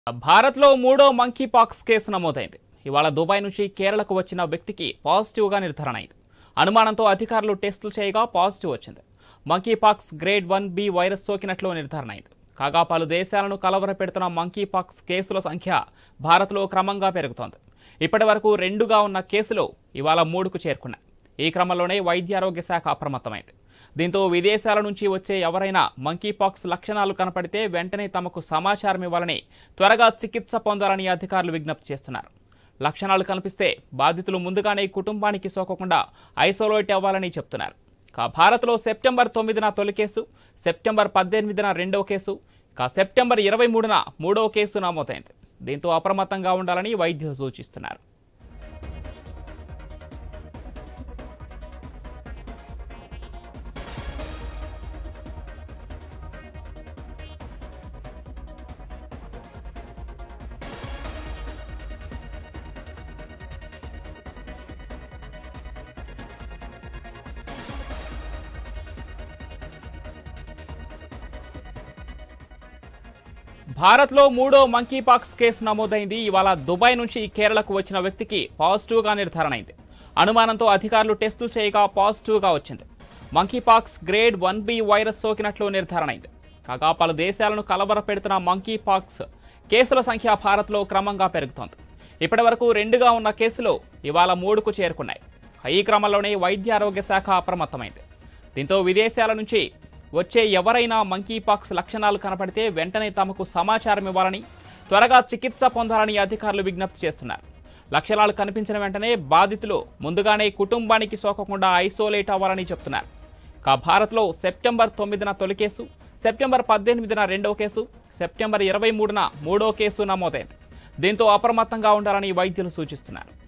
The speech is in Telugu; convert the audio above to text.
భారత్లో మూడో మంకీ పాక్స్ కేసు నమోదైంది. ఇవాళ దుబాయ్ నుంచి కేరళకు వచ్చిన వ్యక్తికి పాజిటివ్గా నిర్ధారణ అయింది. అనుమానంతో అధికారులు టెస్టులు చేయగా పాజిటివ్ వచ్చింది. Monkey pox grade 1B virus సోకినట్లు నిర్ధారణ అయింది. కాగా పలు దేశాలను కలవరపెడుతున్న మంకీ పాక్స్ కేసుల సంఖ్య భారత్లో క్రమంగా పెరుగుతోంది. ఇప్పటి వరకు 2గా ఉన్న కేసులు ఇవాళ 3కు చేరుకున్నాయి. ఈ క్రమంలోనే వైద్య ఆరోగ్య శాఖ అప్రమత్తమైంది. దీంతో విదేశాల నుంచి వచ్చే ఎవరైనా మంకీపాక్స్ లక్షణాలు కనపడితే వెంటనే తమకు సమాచారం ఇవ్వాలని, త్వరగా చికిత్స పొందాలని అధికారులు విజ్ఞప్తి చేస్తున్నారు. లక్షణాలు కనిపిస్తే బాధితులు ముందుగానే కుటుంబానికి సోకకుండా ఐసోలేట్ అవ్వాలని చెప్తున్నారు. భారత్లో సెప్టెంబర్ 9న తొలి కేసు, సెప్టెంబర్ 18న రెండో కేసు, సెప్టెంబర్ 23న మూడో కేసు నమోదైంది. దీంతో అప్రమత్తంగా ఉండాలని వైద్యులు సూచిస్తున్నారు. భారత్లో మూడో మంకీపాక్స్ కేసు నమోదైంది. ఇవాళ దుబాయ్ నుంచి కేరళకు వచ్చిన వ్యక్తికి పాజిటివ్గా నిర్ధారణ అయింది. అనుమానంతో అధికారులు టెస్టులు చేయగా పాజిటివ్గా వచ్చింది. మంకీపాక్స్ గ్రేడ్ 1B వైరస్ సోకినట్లు నిర్ధారణ అయింది. కాగా పలు దేశాలను కలవరపెడుతున్న మంకీపాక్స్ కేసుల సంఖ్య భారత్లో క్రమంగా పెరుగుతోంది. ఇప్పటి వరకు 2గా ఉన్న కేసులు ఇవాళ 3కు చేరుకున్నాయి. ఈ క్రమంలోనే వైద్య ఆరోగ్య శాఖ అప్రమత్తమైంది. దీంతో విదేశాల నుంచి వచ్చే ఎవరైనా మంకీపాక్స్ లక్షణాలు కనపడితే వెంటనే తమకు సమాచారం ఇవ్వాలని, త్వరగా చికిత్స పొందాలని అధికారులు విజ్ఞప్తి చేస్తున్నారు. లక్షణాలు కనిపించిన వెంటనే బాధితులు ముందుగానే కుటుంబానికి సోకకుండా ఐసోలేట్ అవ్వాలని చెప్తున్నారు. భారత్లో సెప్టెంబర్ 9న తొలి కేసు, సెప్టెంబర్ 18న రెండో కేసు, సెప్టెంబర్ 23న మూడో కేసు నమోదైంది. దీంతో అప్రమత్తంగా ఉండాలని వైద్యులు సూచిస్తున్నారు.